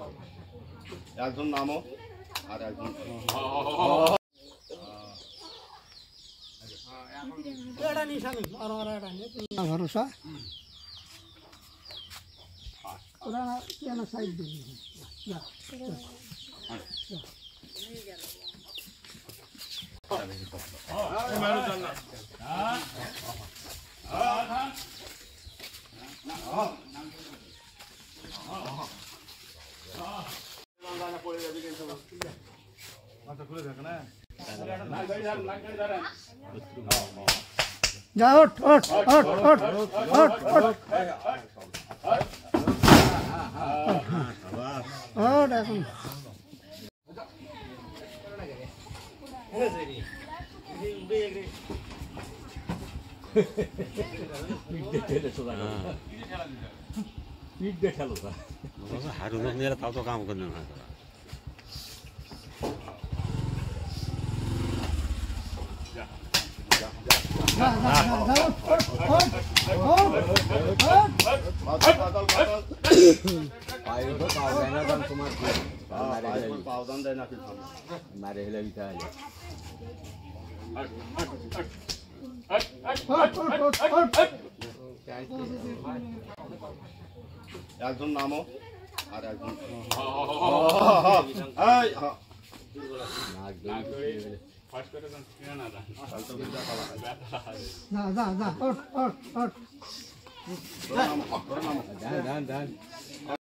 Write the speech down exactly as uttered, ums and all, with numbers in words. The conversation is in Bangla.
একজন নামো আর একজন এটা নিশানি আর আর এটা নিয়ে ভরসা ওরা কেন সাইড দিবি না যা ওঠ ওঠ ওঠ ওঠ ওঠ ওঠ ওঠ এখন हारून मेरा ताव तो काम करने ना मारे हेला बिता একজন নামো আর একজন না যা যা ওঠ ওঠ ওঠ दान दान दान